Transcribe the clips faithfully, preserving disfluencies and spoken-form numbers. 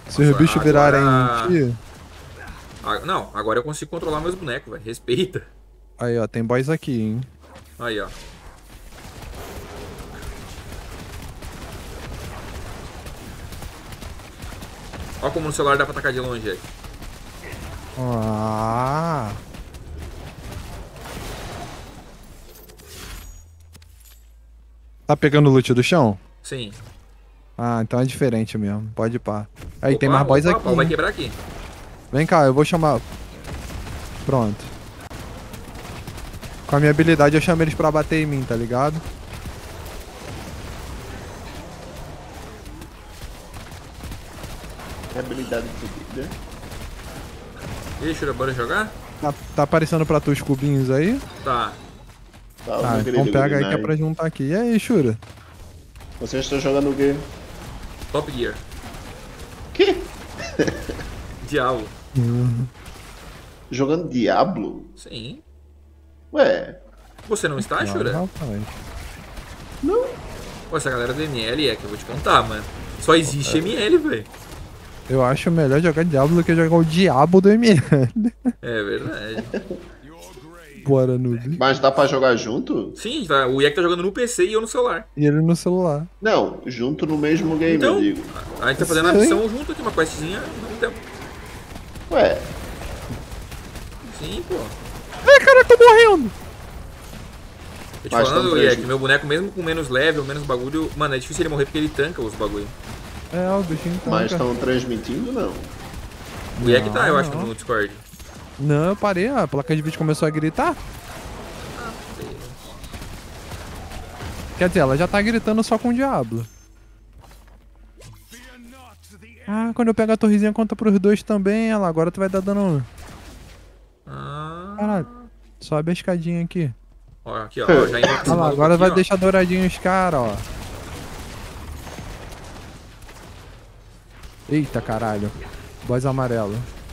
Se Nossa, os bichos virarem agora... ti... Ah, não, agora eu consigo controlar meus bonecos, velho. Respeita. Aí, ó, tem boss aqui, hein. Aí, ó. Ó como no celular dá pra atacar de longe aí. Ah. Tá pegando o loot do chão? Sim. Ah, então é diferente mesmo. Pode ir pá. Aí, tem Opa, mais boss opa, o aqui, pau vai hein. quebrar aqui. Vem cá, eu vou chamar... Pronto. Com a minha habilidade eu chamo eles pra bater em mim, tá ligado? Habilidade fodida. E aí, Shura, bora jogar? Tá, tá aparecendo pra tu os cubinhos aí? Tá. Tá, Tá, meu então querido pega aí que é Goodnight. pra juntar aqui. E aí, Shura? Vocês estão jogando o quê? Top Gear. Que? Diabo. Jogando Diablo? Sim. Ué, Você não está, Claro, Shura? rapaz. não. Pô, essa galera do M L é que eu vou te contar, mano. Só existe M L, velho. Eu acho melhor jogar Diablo do que jogar o Diabo do M L. É verdade. Bora, noob. Mas dá pra jogar junto? Sim, tá, o Iek tá jogando no P C e eu no celular. E ele no celular. Não, junto no mesmo game, eu Então, digo. a gente tá fazendo a Sim. missão junto aqui, uma questzinha. Então, Ué, sim, pô. Ai, cara, eu tô morrendo! Tô te Mas falando, tão Iek, três. meu boneco, mesmo com menos level, menos bagulho, mano, é difícil ele morrer porque ele tanca os bagulho. É, o bichinho tá. mas estão transmitindo, não. O Iek tá, eu Não, acho, não. no Discord. Não, eu parei, a placa de vídeo começou a gritar. Quer dizer, ela já tá gritando só com o Diablo. Ah, quando eu pego a torrezinha, conta pros dois também, ela. Agora tu vai dar dano. Ah. Caralho, sobe a escadinha aqui. Ó, aqui, ó, ó, já indo Olha lá, agora vai deixar douradinho os caras, ó. Eita, caralho. Boss amarelo.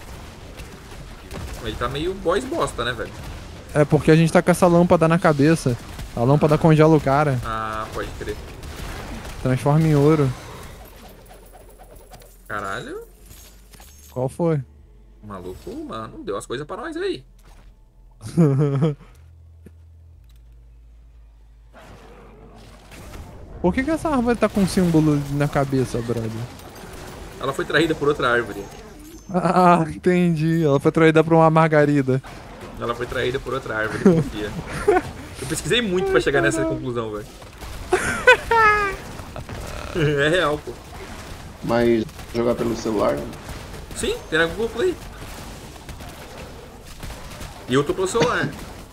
Ele tá meio boss bosta, né, velho? É porque a gente tá com essa lâmpada na cabeça. A lâmpada congela o cara. Ah, pode crer. Transforma em ouro. Caralho, Qual foi? o maluco, mano, deu as coisas pra nós aí. Por que, que essa árvore tá com um símbolo na cabeça, brother? Ela foi traída por outra árvore. Ah, entendi. Ela foi traída pra uma margarida. Ela foi traída por outra árvore, confia. Eu pesquisei muito pra chegar nessa conclusão, velho. É real, pô. Mas jogar pelo celular? Sim, tem na Google Play. E eu tô pelo celular.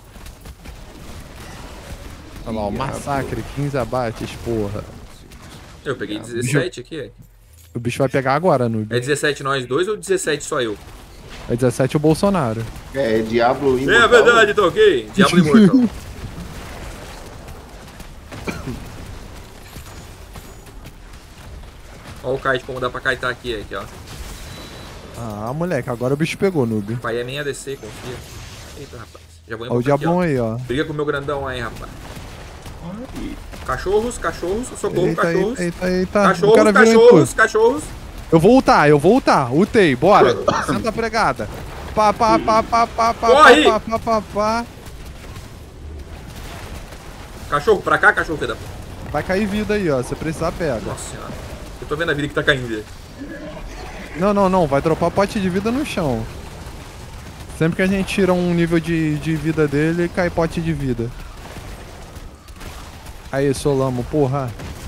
Olha lá, o massacre, quinze abates, porra. Eu peguei dezessete aqui. O bicho vai pegar agora, noob. É dezessete nós dois ou dezessete só eu? É dezessete o Bolsonaro. É, Diablo É Imortal. verdade, tá ok? Diablo Imortal. Ó o kite, como dá pra kitar aqui, aqui, ó. Ah, moleque, agora o bicho pegou, noob. Pai é nem A D C, confia. Eita, rapaz. Já vou Ó o invocar aqui, diabão ó. aí, ó. Briga com o meu grandão aí, rapaz. Cachorros, cachorros, socorro, Eita, cachorros. eita, eita, eita. O Cachorros, cara virou em cachorros, tu. cachorros. Eu vou ultar, eu vou ultar. Ultei, bora. Senta a pregada. Pá, pá, pá, pá, pá, pá, Corre! pá, pá, pá, pá. Cachorro, pra cá, cachorro, filho da... Vai cair vida aí, ó. Se precisar, pega. Nossa senhora. Eu tô vendo a vida que tá caindo aí. Não, não, não. Vai dropar pote de vida no chão. Sempre que a gente tira um nível de, de vida dele, cai pote de vida. Aí, Solamo, porra.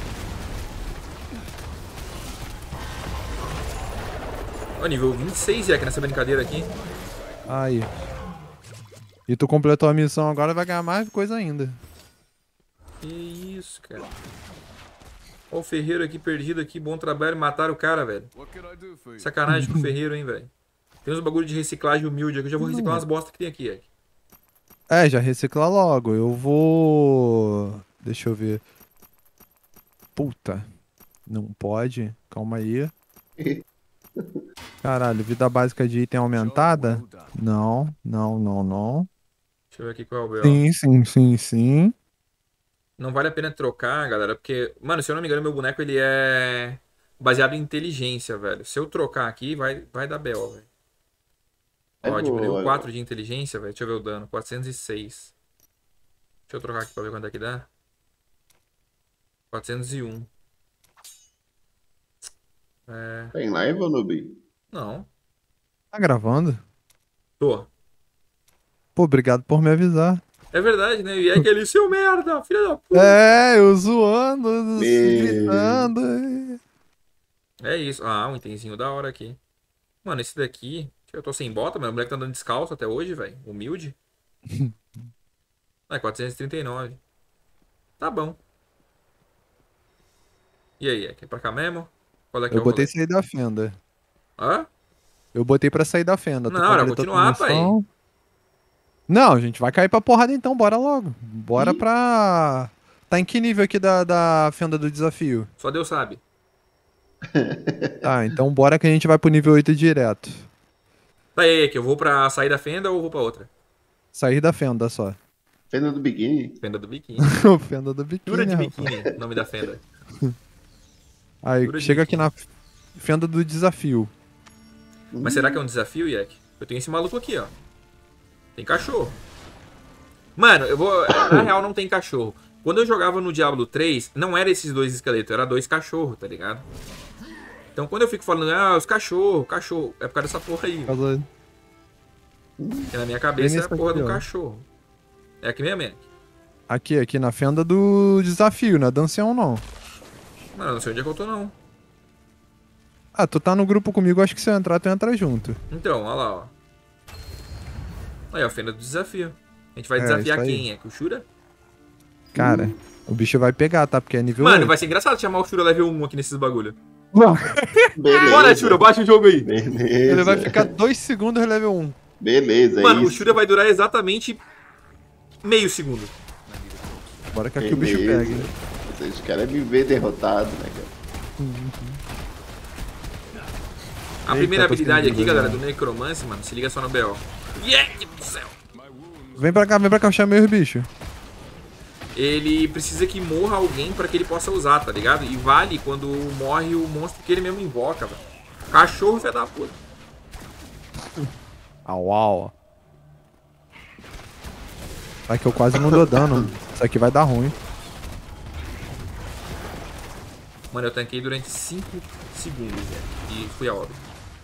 Ó, nível vinte e seis é aqui nessa brincadeira aqui. Aí. E tu completou a missão agora, vai ganhar mais coisa ainda. Que isso, cara. Ó o ferreiro aqui perdido aqui, bom trabalho, mataram o cara, velho. Sacanagem com o ferreiro, hein, velho. Tem uns bagulho de reciclagem humilde aqui, eu já vou reciclar umas bosta que tem aqui, é. É, já recicla logo. Eu vou... Deixa eu ver. Puta. Não pode. Calma aí. Caralho, vida básica de item aumentada? Não, não, não, não. Deixa eu ver aqui qual é o B O. Sim, sim, sim, sim. Não vale a pena trocar, galera, porque, mano, se eu não me engano, meu boneco ele é baseado em inteligência, velho. Se eu trocar aqui, vai, vai dar B O, velho. É Ó, diminuiu boa. quatro de inteligência, velho. Deixa eu ver o dano. quatrocentos e seis. Deixa eu trocar aqui pra ver quanto é que dá. quatrocentos e um. É... Tem live ou noob? Não. Tá gravando? Tô. Pô, obrigado por me avisar. É verdade, né? E é aquele seu merda, filha da puta. É, eu zoando, Meu. gritando. É isso. Ah, um itemzinho da hora aqui. Mano, esse daqui... Eu tô sem bota, mas o moleque tá andando descalço até hoje, velho. Humilde. Ah, é quatrocentos e trinta e nove. Tá bom. E aí, é? Quer ir pra cá mesmo? Qual é que é Eu o botei rolê? sair da fenda. Hã? Eu botei pra sair da fenda. Tu Não, era completou a continuar, tua pai. missão? Não, a gente vai cair pra porrada então, bora logo. Bora Ih. pra... Tá em que nível aqui da, da fenda do desafio? Só Deus sabe. Tá, então bora que a gente vai pro nível oito direto. Tá aí, é que eu vou pra sair da fenda ou vou pra outra? Sair da fenda só. Fenda do biquíni? Fenda do biquíni. Fenda do Jura biquíni, de rapaz. biquíni, nome da fenda. Aí, Jura de chega aqui biquíni. na fenda do desafio. Mas será que é um desafio, Yek? Eu tenho esse maluco aqui, ó. Tem cachorro. Mano, eu vou... Na real, não tem cachorro. Quando eu jogava no Diablo três, não era esses dois esqueletos, era dois cachorros, tá ligado? Então quando eu fico falando, ah, os cachorros, cachorro, é por causa dessa porra aí. Por causa- Porque na minha cabeça é a nesse porra aqui, do ó. cachorro. É aqui mesmo, Yek? Aqui, aqui na fenda do desafio, não é do ancião não. Mano, não sei onde é que eu tô, não. Ah, tu tá no grupo comigo, acho que se eu entrar, tu entra junto. Então, olha lá, ó. Aí, ó, fenda do desafio. A gente vai É, desafiar isso aí. quem? É que o Shura? Cara, o bicho vai pegar, tá? Porque é nível Mano, oito. vai ser engraçado chamar o Shura level um aqui nesses bagulho. Beleza. Bora, Shura, baixa o jogo aí. Beleza. Ele vai ficar dois segundos level um. Beleza, é Mano, o isso. Shura vai durar exatamente meio segundo. Bora que aqui o bicho Beleza. pega, hein? Vocês querem me ver derrotado, né, cara? A Eita, primeira tô habilidade sem aqui, vida, galera, né? do Necromancer, mano, se liga só no B O. Yeah, do céu. Vem pra cá, vem pra cá, eu chamei os bichos. Ele precisa que morra alguém pra que ele possa usar, tá ligado? E vale quando morre o monstro que ele mesmo invoca, velho. Cachorro, filho da puta. Au, au. Vai que eu quase não dou dano. Isso aqui vai dar ruim. Mano, eu tanquei durante cinco segundos, velho. E fui a óbito.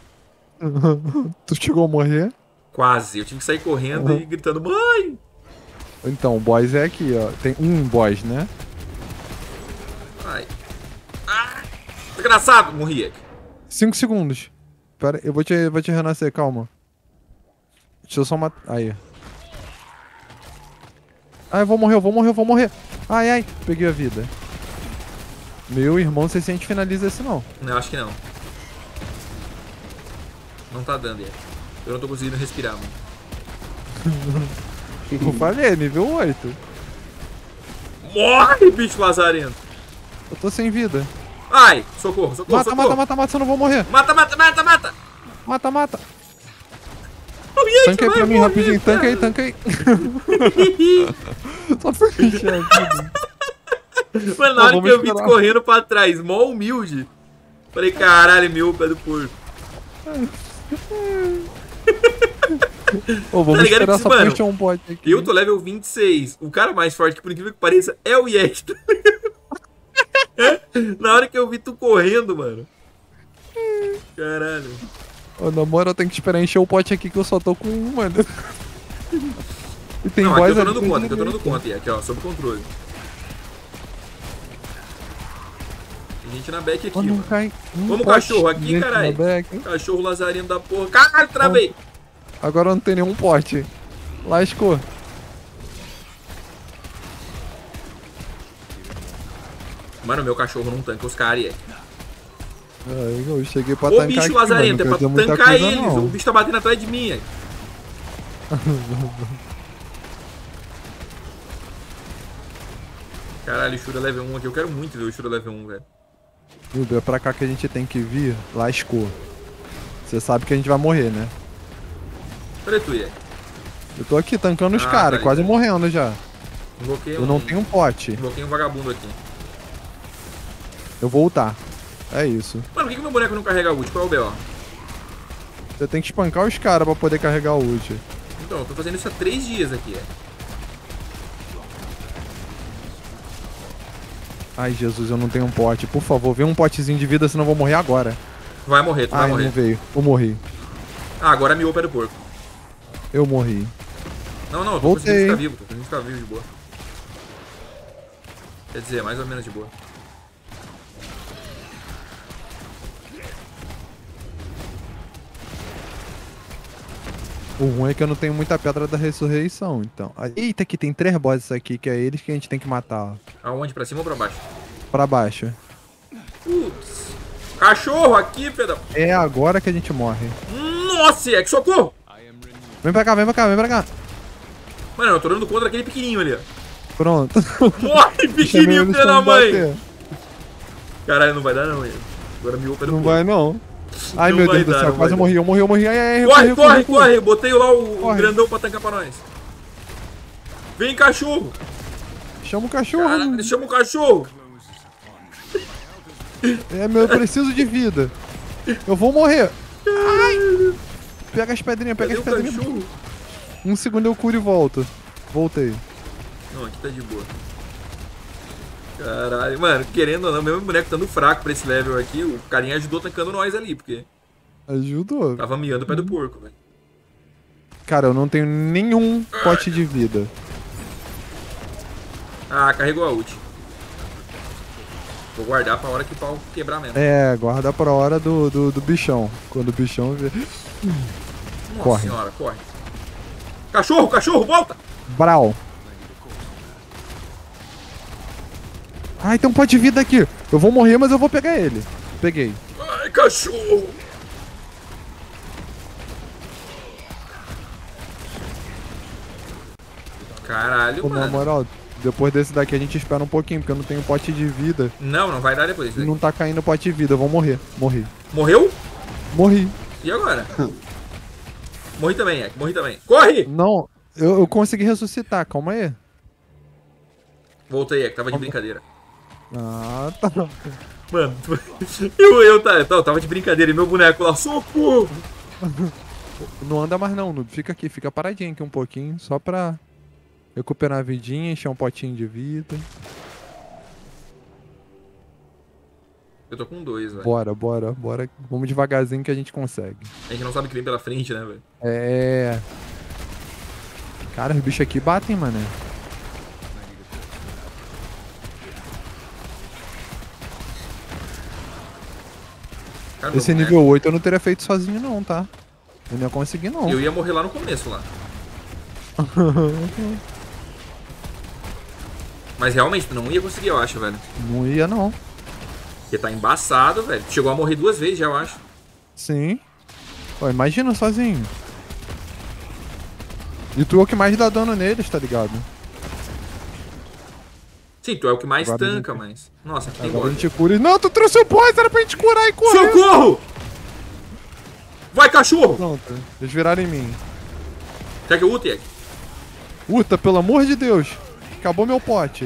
Tu chegou a morrer? Quase. Eu tive que sair correndo e gritando, mãe! Então, o boss é aqui, ó. Tem um boss, né? Ai. Ah! Desgraçado! Morri aqui. Cinco segundos. Pera, eu vou te, vou te renascer, calma. Deixa eu só matar. Aí. Ai, eu vou morrer, eu vou morrer, eu vou morrer. Ai, ai, peguei a vida. Meu irmão, não sei se a gente finaliza esse não. Não, acho que não. Não tá dando, Yek. Eu não tô conseguindo respirar, mano. Eu falei, nível oito. Morre, bicho lazarento! Eu tô sem vida. Ai! Socorro, socorro, Mata, socorro! mata, mata, mata, senão eu não vou morrer. Mata, mata, mata, mata! Mata, mata. O Yek Tanca aí vai pra mim, morrer, rapidinho. Tanca aí, cara. tanca aí. Só pra encher a vida. Mano, na Ó, hora vamos que eu vi tu esperar. correndo pra trás, mó humilde. Falei, caralho, meu pé do porco. Ô, vamos Tá ligado esperar que, só mano, pra encher um bot aqui. Eu tô level vinte e seis. O cara mais forte, que por incrível que pareça, é o Yek. tá ligado? Na hora que eu vi tu correndo, mano. Caralho. Ô, na moral, eu tenho que esperar encher o pote aqui que eu só tô com um, mano. E tem Não, aqui boss eu tô ali dando pra conta, aqui eu tô dando direita. conta, Yek, ó, sob controle. Tem gente na back aqui, Ó, não mano. cai um Vamos, pote cachorro, aqui, dentro da caralho. back. Cachorro lazarino da porra. Caralho, travei. Agora não tem nenhum pote. Lascou. Mano, meu cachorro não tanca os caras, Yek. Ai, eu cheguei pra Ô tancar bicho aqui, lazarento, é mano, pra não quer dizer muita tancar coisa, eles. não. O bicho tá batendo atrás de mim, Yek. Caralho, o Shura level um aqui. Eu quero muito ver o Shura level um, velho. Uber, é pra cá que a gente tem que vir. Lascou. Você sabe que a gente vai morrer, né? Cadê tu, Yek? Eu tô aqui tancando os Ah, caras, tá quase aí. morrendo já. Invoquei Eu um, não tenho um pote. Invoquei um vagabundo aqui. Eu vou ultar. É isso. Mano, por que, que meu boneco não carrega ult? Qual é o B O? Você tem que espancar os caras pra poder carregar o ult. Então, eu tô fazendo isso há três dias aqui. Ai, Jesus, eu não tenho um pote. Por favor, vem um potezinho de vida, senão eu vou morrer agora. Vai morrer, tu vai Ai, morrer. não veio. Eu morri. Ah, agora miou o pé do porco. Eu morri. Não, não, eu tô Voltei. conseguindo ficar vivo. Tô conseguindo ficar vivo de boa. Quer dizer, mais ou menos de boa. O ruim é que eu não tenho muita pedra da ressurreição, então. Ah, eita, aqui tem três bosses aqui, que é eles que a gente tem que matar, ó. Aonde? Pra cima ou pra baixo? Pra baixo. Putz. Cachorro aqui, pedal. É agora que a gente morre. Nossa, é que socorro! Vem pra cá, vem pra cá, vem pra cá. Mano, eu tô dando conta daquele pequenininho ali, ó. Pronto. Morre, Chamei pequenininho, eles filho pra da me mãe! bater. Caralho, não vai dar não, ele. Agora miou o pé do Não porco. vai, não. Ai, Não meu vai Deus do dar, céu, não quase vai eu morri, eu morri, eu morri. Ai, ai, ai, Corre, recuo, corre, recuo, corre! Botei lá o, o Corre. grandão pra tancar pra nós. Vem, cachorro! Chama o cachorro. Caralho, chama o cachorro! É, meu, eu preciso de vida. Eu vou morrer. Ai. Pega as pedrinhas, pega Cadê as o pedrinhas. cachorro? Um segundo eu curo e volto. Voltei. Não, aqui tá de boa. Caralho, mano, querendo ou não, mesmo o boneco estando fraco pra esse level aqui, o carinha ajudou tancando nós ali, porque Ajudou. tava miando o pé do porco, velho. Cara, eu não tenho nenhum pote de vida. Ah, carregou a ult. Vou guardar pra hora que o pau quebrar mesmo. É, guarda pra hora do, do, do bichão. Quando o bichão vê. Nossa corre. senhora, corre. Cachorro, cachorro, volta! Brau. Ai, tem um pote de vida aqui. Eu vou morrer, mas eu vou pegar ele. Peguei. Ai, cachorro! Caralho, Pô, na mano. moral, depois desse daqui a gente espera um pouquinho, porque eu não tenho pote de vida. Não, não vai dar depois. E não tá caindo pote de vida. Eu vou morrer. Morri. Morreu? Morri. E agora? Morri também, é. Morri também. Corre! Não, eu, eu consegui ressuscitar. Calma aí. Voltei, é que tava de brincadeira. Ah, tá. Mano, eu, eu, tá, eu tava de brincadeira e meu boneco lá, socorro! Não anda mais não, Noob. Fica aqui, fica paradinho aqui um pouquinho, só pra recuperar a vidinha, encher um potinho de vida. Eu tô com dois, velho. Bora, bora, bora. Vamos devagarzinho que a gente consegue. A gente não sabe o que vem pela frente, né, velho? É. Cara, os bichos aqui batem, mano. Cara, meu Esse boneco- nível oito eu não teria feito sozinho não, tá? Eu não ia conseguir não. Eu ia morrer lá no começo, lá. Mas realmente, tu não ia conseguir, eu acho, velho. Não ia não. Porque tá embaçado, velho. Chegou a morrer duas vezes já, eu acho. Sim. Pô, imagina sozinho. E tu é o que mais dá dano neles, tá ligado? Sim, tu é o que mais Agora a tanca, gente- mas... Nossa, aqui tem Agora a boss. gente cura e... Não, tu trouxe o boss, era pra gente curar e correr. Socorro! Vai, cachorro! Pronto, eles viraram em mim. Quer que eu ute, Ek? Uta, pelo amor de Deus. Acabou meu pote.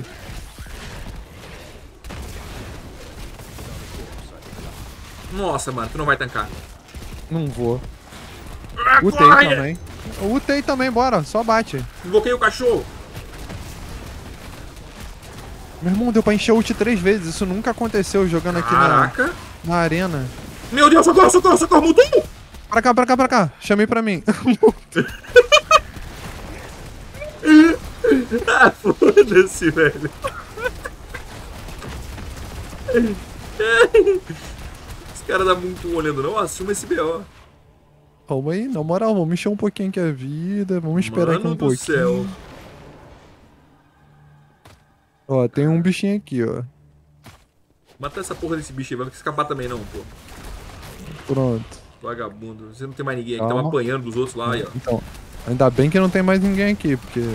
Nossa, mano, tu não vai tancar. Não vou. Ah, Utei corre! também. Eu utei também, bora. Só bate. Invoquei o cachorro. Meu irmão, deu pra encher ult três vezes. Isso nunca aconteceu jogando aqui na, Caraca. na arena. Meu Deus, socorro, socorro, socorro, mudou! Pra cá, pra cá, pra cá. Chamei pra mim. Ah, foda-se, velho. Esse cara dá muito olhando, não assuma esse B O. Calma aí, na moral, vamos encher um pouquinho aqui a vida. Vamos esperar aqui Mano um do pouquinho. céu. Ó, tem um bichinho aqui, ó. Mata essa porra desse bicho aí, vai escapar também não, pô. Pronto. Vagabundo. Você não tem mais ninguém aqui, Calma. tava apanhando dos outros lá, aí, ó. Então, ainda bem que não tem mais ninguém aqui, porque...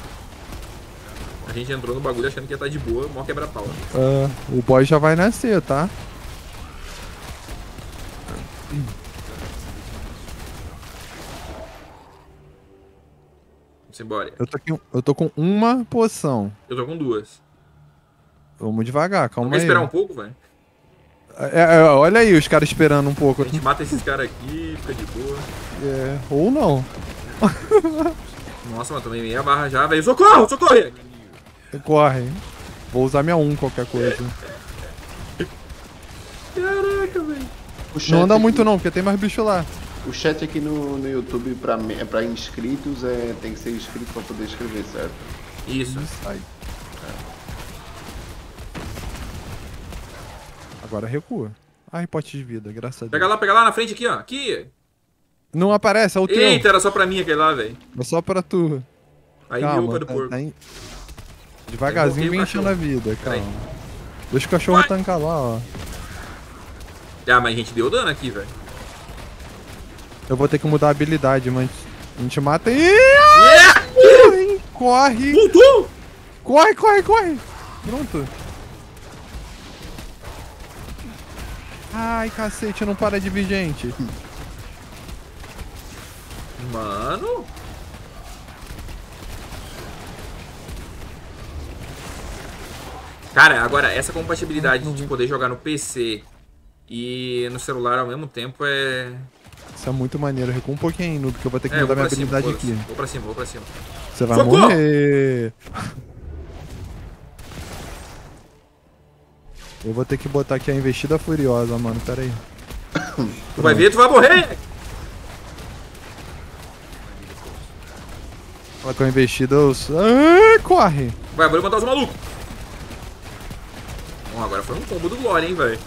A gente entrou no bagulho achando que ia estar de boa, mó quebra-pau. ah, o boy já vai nascer, tá? Vamos embora. Eu tô, aqui, eu tô com uma poção. Eu tô com duas. Vamos devagar, calma Não quer aí. esperar um pouco, velho? É, é, olha aí os caras esperando um pouco. A gente mata esses caras aqui, fica de boa. É, ou não. Nossa, mas tomei meia barra já, velho. Socorro, socorro! Corre. Vou usar minha um qualquer coisa. Caraca, velho. Não anda aqui, muito não, porque tem mais bicho lá. O chat aqui no, no YouTube pra, me- pra inscritos é, tem que ser inscrito pra poder escrever, certo? Isso. Sai. Agora recua. Ai, pote de vida, graças a Deus. Pega lá, pega lá na frente aqui, ó. Aqui. Não aparece, é o teu. Eita, era só pra mim aquele lá, velho. É só pra tu. Aí Calma, miúca do tá- porco. tá em- Devagarzinho Invoquei vem o enchendo a vida, calma. Peraí. Deixa o cachorro Vai. tancar lá, ó. Ah, mas a gente deu dano aqui, velho. Eu vou ter que mudar a habilidade, mas a gente mata e... Yeah! Corre, corre, Voltou! corre, corre, corre. Pronto. Ai, cacete, não para de vir gente. Mano. Cara, agora, essa compatibilidade de poder jogar no P C e no celular ao mesmo tempo é... Isso é muito maneiro. Recua um pouquinho, Noob, que eu vou ter que É, eu mudar vou minha pra cima, habilidade foda-se. aqui. Vou pra cima, vou pra cima. Você vai Socorro! morrer. Eu vou ter que botar aqui a investida furiosa, mano. Pera aí. Tu vai ver, tu vai morrer! Ela com a investida, eu... Ah, corre! Vai, bora matar os malucos. Bom, agora foi um combo do Glória, hein, velho.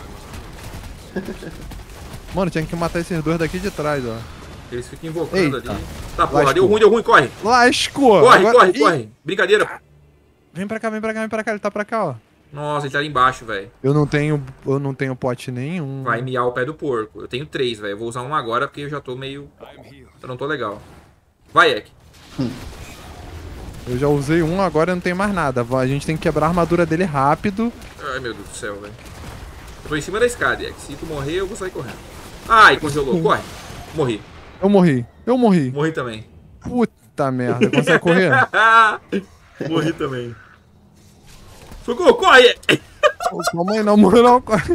Mano, tinha que matar esses dois daqui de trás, ó. Eles ficam invocando Eita. ali. Tá, porra, Lascou. deu ruim, deu ruim, corre. Lascou! Corre, Agora- corre, Ih, corre. Brincadeira. Vem pra cá, vem pra cá, vem pra cá. Ele tá pra cá, ó. Nossa, ele tá ali embaixo, velho. Eu não tenho, eu não tenho pote nenhum. Vai miar o pé do porco. Eu tenho três, velho. Eu vou usar um agora porque eu já tô meio... Eu não tô legal. Vai, Ek. Eu já usei um, agora eu não tenho mais nada. A gente tem que quebrar a armadura dele rápido. Ai, meu Deus do céu, velho. Eu tô em cima da escada, Ek. Se tu morrer, eu vou sair correndo. Ai, congelou. Corre. Morri. Eu morri, eu morri. Morri também. Puta merda, consegue correr? Morri também. Socorro, corre! Pô, calma aí, na moral, corre.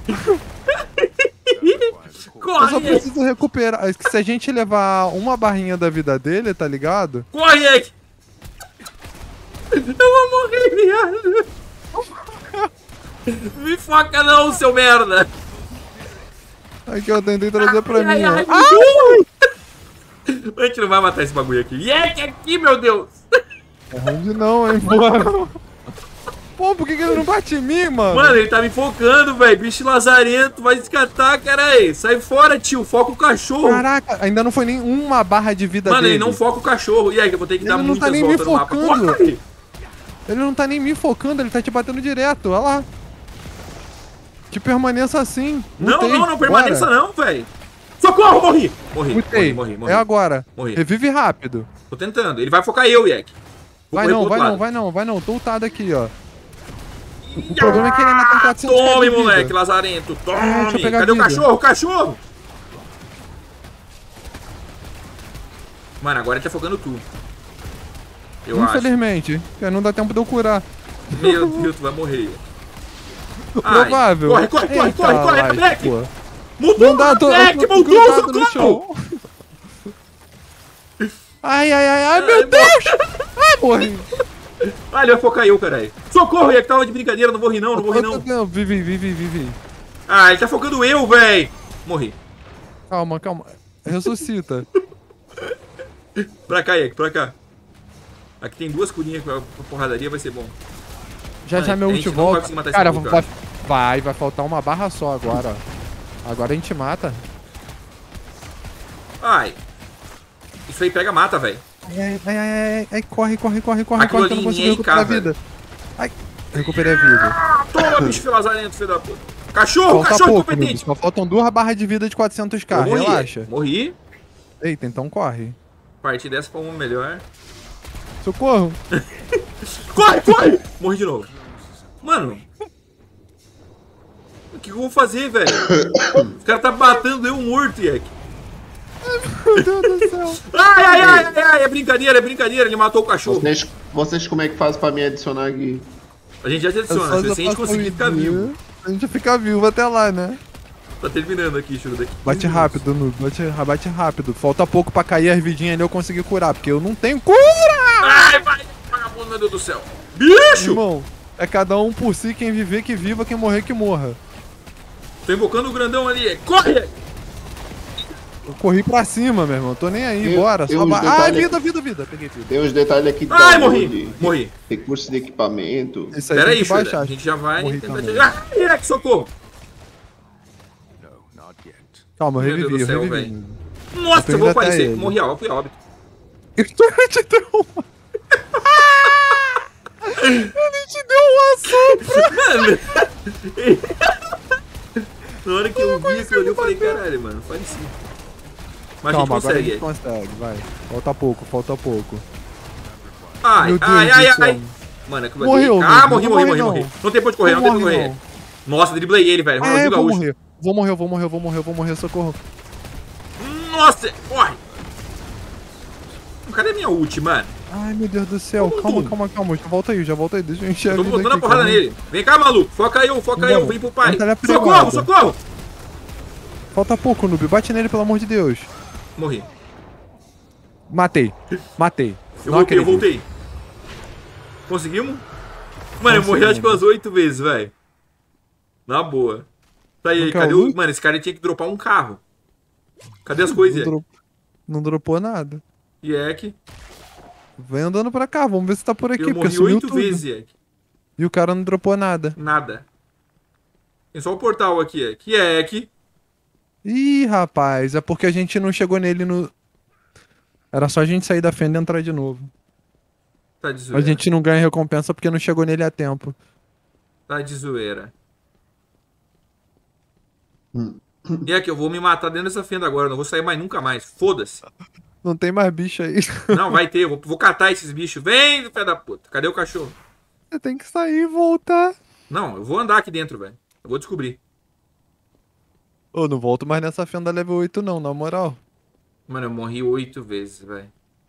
Eu só Corre! preciso recuperar. Se a gente levar uma barrinha da vida dele, tá ligado? Corre, Ek! Eu vou morrer, viado! Me foca não, seu merda! Aqui eu tentei trazer pra Ai, mim, ai, ó. ai, a gente não vai matar esse bagulho aqui. Ek aqui, meu Deus! É ruim não, hein, porra. Pô, por que, que ele não bate em mim, mano? Mano, ele tá me focando, velho. Bicho lazarento, vai descartar, caralho. Sai fora, tio. Foca o cachorro. Caraca, ainda não foi nem uma barra de vida Mano, dele. ele não foca o cachorro. E aí, eu vou ter que Ele dar não muitas tá nem me voltas no mapa. focando. Corre! Ele não tá nem me focando, ele tá te batendo direto, olha lá. Que permaneça assim. Não, Mutei, não, não permaneça bora. não, velho. Socorro, morri. Morri, Mutei. morri, morri, morri. É agora. Morri. Revive rápido. Tô tentando. Ele vai focar eu, Ek. Vou Vai correr não, pro vai outro não, lado. vai não, vai não. Tô ultado aqui, ó. O problema é que ele ainda tem quatrocentos Tome, de vida. moleque, lazarento. Tome. Ah, deixa eu pegar Cadê o vida. cachorro? O cachorro! Mano, agora ele tá focando tu. Eu acho. Infelizmente, porque não dá tempo de eu curar. Meu Deus, tu vai morrer. Ai, Provável. Corre, corre, corre, Eita, corre, corre, lascou. Black! Mudou, Não dá, tô, Black, eu tô mudou, grudado no socorro! chão. Ai, ai, ai, ai, meu Ai, Deus! Ai, morri. Ah, ele vai focar eu, caralho. Socorro, Ek, tava de brincadeira, não vou rir não, não vou rir não. Não, vive, vive, vive. Ah, ele tá focando eu, véi. Morri. Calma, calma. Ressuscita. Pra cá, Ek, pra cá. Aqui tem duas curinhas pra pra porradaria, vai ser bom. Já Mano, já meu a ult gente não vai volta. conseguir matar esse Cara, maluco, vai, cara. vai, vai faltar uma barra só agora, ó. Agora a gente mata. Ai. Isso aí pega, mata, velho. Ai, ai, ai, ai, ai, ai, corre, corre, corre, corre, Aquilo corre, que eu ali não consigo nem recuperar a casa. vida. Ai, recuperei a vida. Toma, bicho filho lazarento, filho da puta. Cachorro, Falta cachorro pouco, Noob, incompetente. só faltam duas barras de vida de quatrocentos k, Eu morri, relaxa. morri. Eita, então corre. Partir dessa pra uma melhor. Socorro. Corre, corre! Morri de novo. Mano. O que eu vou fazer, velho? Os caras tá batendo eu morto, Ek. Meu Deus do céu. Ai, ai, ai, ai, ai, é brincadeira, é brincadeira. Ele matou o cachorro. Vocês, vocês como é que fazem pra me adicionar aqui? A gente já te adiciona, Eu só se a gente faço conseguir ficar ideia. vivo. A gente fica vivo até lá, né? Tá terminando aqui, Shura, daqui. Bate rápido, Noob. Bate, bate rápido. Falta pouco pra cair as vidinhas ali eu conseguir curar, porque eu não tenho cura! Ai, vai! Vagabundo, meu Deus do céu. Bicho! Irmão, é cada um por si, quem viver que viva, quem morrer que morra. Tô invocando o grandão ali. Corre! Eu corri pra cima, meu irmão. Tô nem aí, Tem- bora. tem Só uns ba... Ah, detalhes- vida, vida, vida. Peguei vida. Tem uns detalhes aqui de Ai, download, morri. Morri. recurso de equipamento. Isso aí Pera tem aí, que Shura. baixar. A gente já vai Morri tentar também. te... Ah, é, que socorro. Calma, eu Meu Deus revivi, do eu céu, revivi. velho. Nossa, tô eu indo vou até aparecer. ele. Morri, ó. Fui a óbito. Eu te deu uma... Ele te deu um assopro. Mano. Na hora que eu vi aquilo ali, eu falei, caralho, mano, faleci. Mas Calma, a gente agora a consegue. gente consegue, vai. Falta pouco, falta pouco. Ai, Meu Deus ai, do ai, céu. ai. Mano, aquilo ali. Morreu, Ah, Noob, morri, não morri, morre, morri, não. morri. Não tem pra onde correr, não, tem pra onde morre, correr. não. Nossa, driblei ele, velho. É, Ronaldinho vou Gaúcho. morrer. Vou morrer, vou morrer, vou morrer, vou morrer, socorro. Nossa, corre. Cadê minha ult, mano? Ai, meu Deus do céu. Tum, Calma, tum. calma, calma. Já volta aí, já volta aí. Deixa eu encher a Eu tô vida botando a aqui, porrada calma aí. nele. Vem cá, maluco. Foca eu, foca eu. Vamos. Vem pro pai. Batalha Socorro, privada. socorro. Falta pouco, Noob. Bate nele, pelo amor de Deus. Morri. Matei. Matei. Eu Não voltei, eu acredito. voltei. Conseguimos? Mano, eu morri acho que umas oito vezes, velho. Na boa. Tá aí, Não quer cadê o o... loot? Mano, esse cara tinha que dropar um carro. Cadê as coisas? Não, dro- não dropou nada. Yek. Vem andando pra cá, vamos ver se tá por aqui, Eu porque morri sumiu oito tudo. vezes, Yek. E o cara não dropou nada. Nada. Tem só o portal aqui, Yek. Yek. Ih, rapaz, é porque a gente não chegou nele no... Era só a gente sair da fenda e entrar de novo. Tá de A zoeira. gente não ganha recompensa porque não chegou nele a tempo. Tá de zoeira. Hum. Yek, eu vou me matar dentro dessa fenda agora. Eu não vou sair mais nunca mais. Foda-se. Não tem mais bicho aí. Não, vai ter. Eu vou, vou catar esses bichos. Vem, filho da puta. Cadê o cachorro? Você tem que sair e voltar. Não, eu vou andar aqui dentro, velho. Eu vou descobrir. Ô, não volto mais nessa fenda level oito não, na moral. Mano, eu morri oito vezes, velho.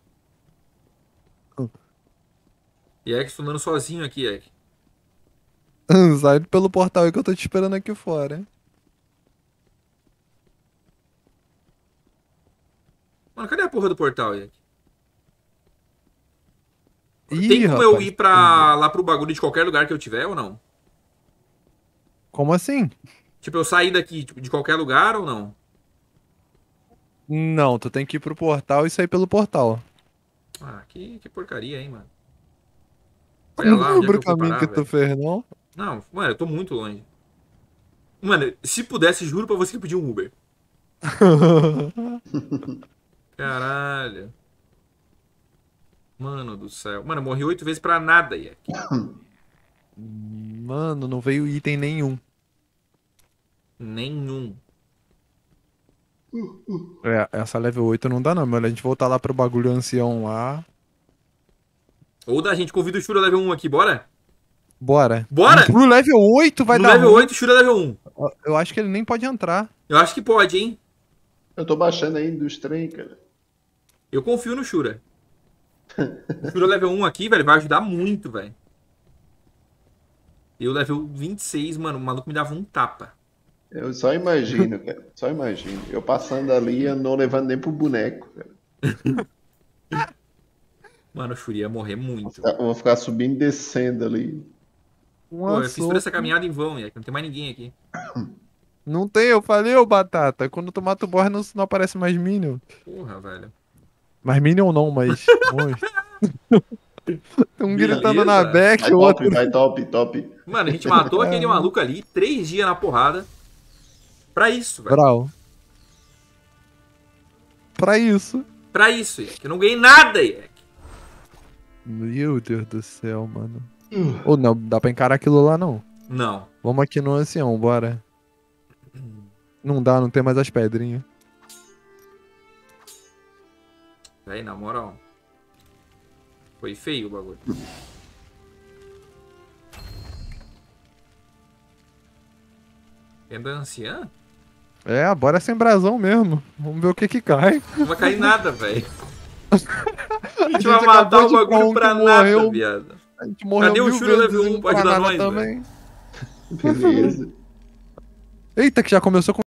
Hum. Yek, tô andando sozinho aqui, Yek. Sai pelo portal aí que eu tô te esperando aqui fora, hein. Mano, cadê a porra do portal, Yek? Ih, Tem como eu rapaz, ir pra, lá pro bagulho de qualquer lugar que eu tiver ou não? Como assim? Tipo, eu sair daqui tipo, de qualquer lugar ou não? Não, tu tem que ir pro portal e sair pelo portal. Ah, que, que porcaria, hein, mano. Tu Olha não lá, onde é que lembra eu o fui caminho parar, que tu velho. fez, não? Não, mano, eu tô muito longe. Mano, se pudesse, juro pra você que eu pedi um Uber. Caralho. Mano do céu. Mano, eu morri oito vezes pra nada, Yek. Mano, não veio item nenhum. Nenhum. É, essa level oito não dá não, melhor a gente voltar lá pro bagulho ancião lá. Ou da gente convida o Shura level um aqui, bora? Bora. Bora! Pro level oito vai No dar level ruim. oito, Shura level um. Eu acho que ele nem pode entrar. Eu acho que pode, hein? Eu tô baixando aí dos trem, cara. Eu confio no Shura. O Shura level um aqui, velho, vai ajudar muito, velho. Eu level vinte e seis, mano, o maluco me dava um tapa. Eu só imagino, cara. Só imagino. Eu passando ali, eu não levando nem pro boneco, cara. Mano, o Shura ia morrer muito. Eu vou ficar subindo e descendo ali. Um Pô, eu fiz toda açougue. essa caminhada em vão, Yek. Não tem mais ninguém aqui. Não tem, eu falei, ô Batata. Quando tu mata o boss não, não aparece mais Minion. Porra, velho. Mais Minion não, mas monstro. Um gritando na Beleza. back, Vai o outro. top, vai top, top. Mano, a gente matou aquele maluco ali, três dias na porrada. Pra isso, velho. Brau. Pra isso. Pra isso, Yek. Eu não ganhei nada, Yek. Meu Deus do céu, mano. Ou não, dá pra encarar aquilo lá não. Não. Vamos aqui no ancião, bora. Não dá, não tem mais as pedrinhas. Véi, na moral. Foi feio o bagulho. Tenda anciã? É, bora sem brasão mesmo. Vamos ver o que que cai. Não vai cair nada, velho. A gente A vai gente matar acabou o de bagulho falar um pra que nada, morreu. viado. A gente morreu Cadê o mil Shura vezes level e um não pra pra ajudar nada nós, também. Beleza. Eita, que já começou com